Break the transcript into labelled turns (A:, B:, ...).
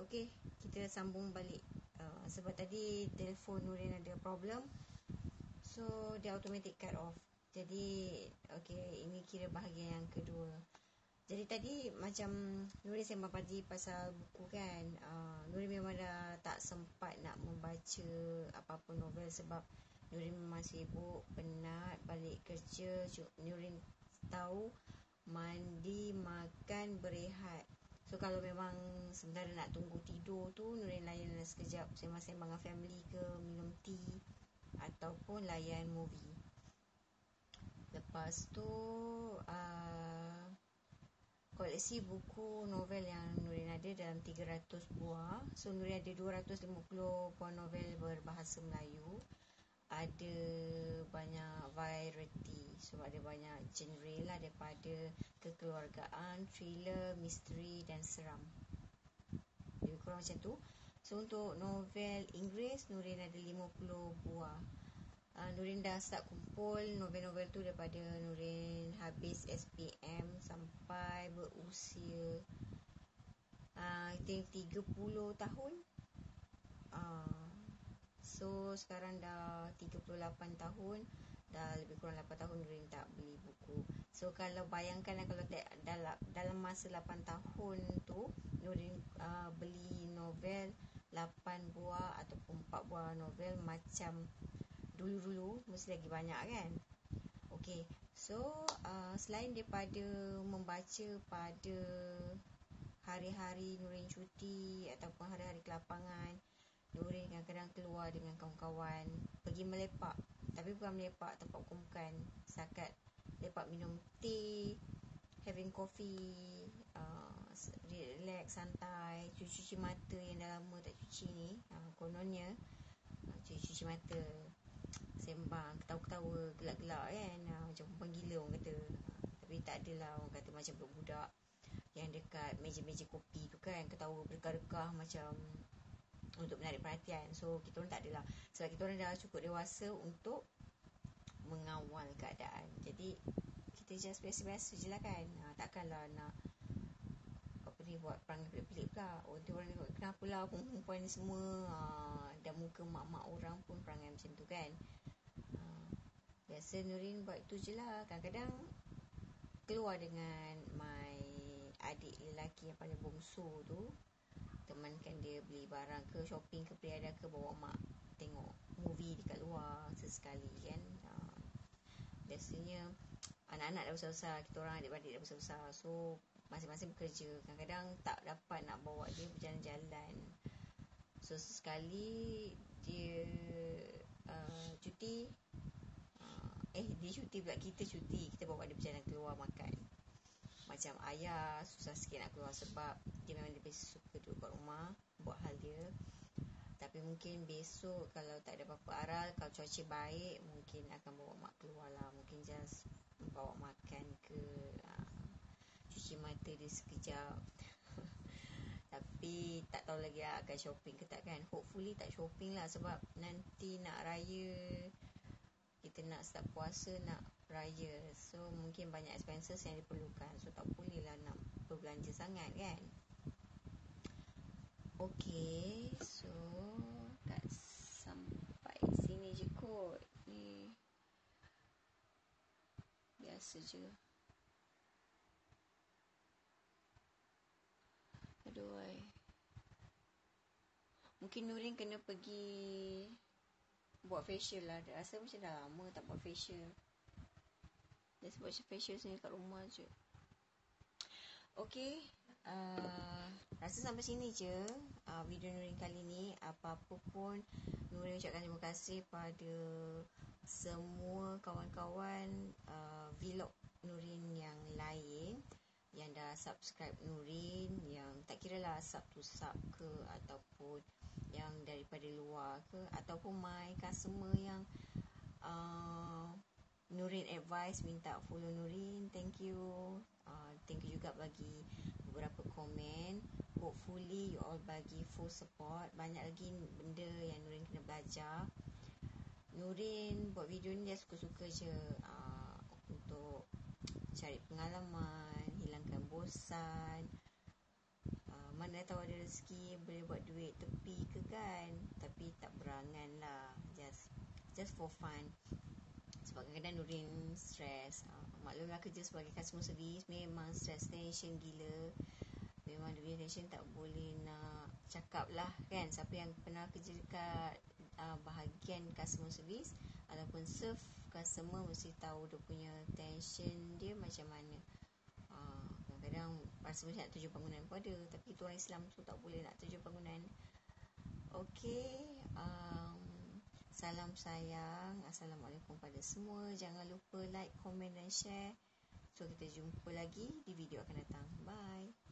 A: Okey, kita sambung balik. Sebab tadi telefon Nurin ada problem, so dia automatic cut off. Jadi okey, ini kira bahagian yang kedua. Jadi tadi macam Nurin sembang pagi pasal buku kan. Nurin memang dah tak sempat nak membaca apa-apa novel sebab Nurin memang sibuk, penat, balik kerja. Nurin tahu mandi, makan, berehat. So kalau memang sebenarnya nak tunggu tidur tu, Nurin layan sekejap sembang-sembang dengan family ke, minum tea ataupun layan movie. Lepas tu koleksi buku novel yang Nurin ada dalam 300 buah. So Nurin ada 250 buah novel berbahasa Melayu. Ada banyak variety, so ada banyak genre lah, daripada kekeluargaan, thriller, misteri dan seram. Lebih kurang macam tu. So untuk novel Inggeris, Nurin ada 50 buah. Nurin dah start kumpul novel-novel tu daripada Nurin habis SPM sampai berusia I think 30 tahun. So sekarang dah 38 tahun, dah lebih kurang 8 tahun Nurin tak beli buku. So kalau bayangkan kalau dalam masa 8 tahun tu Nurin beli novel 8 buah ataupun 4 buah novel macam dulu-dulu, mesti lagi banyak kan. Okay, so selain daripada membaca pada hari-hari Nurin cuti ataupun hari-hari ke lapangan, Nurin kadang-kadang keluar dengan kawan-kawan pergi melepak. Tapi bukan melepak tempat bukan, setakat lepak minum teh, having coffee, relax, santai, cuci mata yang dah lama tak cuci ni. Kononnya cuci mata, sembang, ketawa-ketawa, gelak-gelak kan, macam perempuan gila orang kata. Tapi tak adalah orang kata macam budak-budak yang dekat meja-meja kopi tu kan, ketawa berkah-rekah macam untuk menarik perhatian. So kita orang tak adalah, sebab kita orang dah cukup dewasa untuk mengawal keadaan. Jadi kita just biasa-biasa je lah kan. Takkanlah nak buat perangai pelik-pelik pula. Orang tu orang tengok, kenapalah perempuan ni semua dan muka mak-mak orang pun perangai macam tu kan. Biasa Nurin buat tu je lah. Kadang-kadang keluar dengan my adik lelaki yang paling bongsu tu, temankan dia beli barang ke, shopping ke, periada ke, bawa mak tengok movie dekat luar sesekali kan. Biasanya anak-anak dah besar-besar, kita orang adik-adik dah besar-besar, so masing-masing bekerja. Kadang-kadang tak dapat nak bawa dia berjalan-jalan. So sekali dia cuti, dia cuti pula, kita cuti, kita bawa dia berjalan keluar makan. Macam ayah susah sikit nak keluar sebab dia memang lebih suka duduk kat rumah buat hal dia. Tapi mungkin besok kalau tak ada apa-apa aral, kalau cuaca baik, mungkin akan bawa mak keluar lah. Mungkin just bawa makan ke, cuci mata dia sekejap. Tapi tak tahu lagi lah akan shopping ke tak kan. Hopefully tak shopping lah, sebab nanti nak raya, kita nak start puasa, nak raya. So mungkin banyak expenses yang diperlukan. So tak boleh lah nak berbelanja sangat kan. Okay, so dah sampai sini je kot. Ni biasa je. Aduh, mungkin Nurin kena pergi buat facial lah. Dia rasa macam dah lama tak buat facial. Dia buat facial sini kat rumah je. Okay, rasa sampai sini je video Nurin kali ni. Apa-apa pun, Nurin ucapkan terima kasih pada semua kawan-kawan vlog Nurin yang lain yang dah subscribe Nurin, yang tak kira lah sub to sub ke, ataupun yang daripada luar ke, ataupun my customer yang Nurin advice minta follow Nurin. Thank you. Thank you juga bagi beberapa komen. Hopefully you all bagi full support. Banyak lagi benda yang Nurin kena belajar. Nurin buat video ni dia suka-suka je, untuk cari pengalaman, hilangkan bosan, mana tahu ada rezeki boleh buat duit tepi ke kan, tapi tak berangan lah, just for fun. Sebab kadang-kadang Nurin stres. Maklumlah kerja sebagai customer service memang stress, tension gila. Memang Nurin tension tak boleh nak cakap lah kan. Siapa yang pernah kerja dekat bahagian customer service ataupun serve customer mesti tahu dia punya tension dia macam mana. Kadang-kadang rasa macam nak tuju bangunan pun ada, tapi kita orang Islam tu tak boleh nak tuju bangunan. Okey, salam sayang. Assalamualaikum pada semua. Jangan lupa like, komen dan share. So kita jumpa lagi di video akan datang. Bye.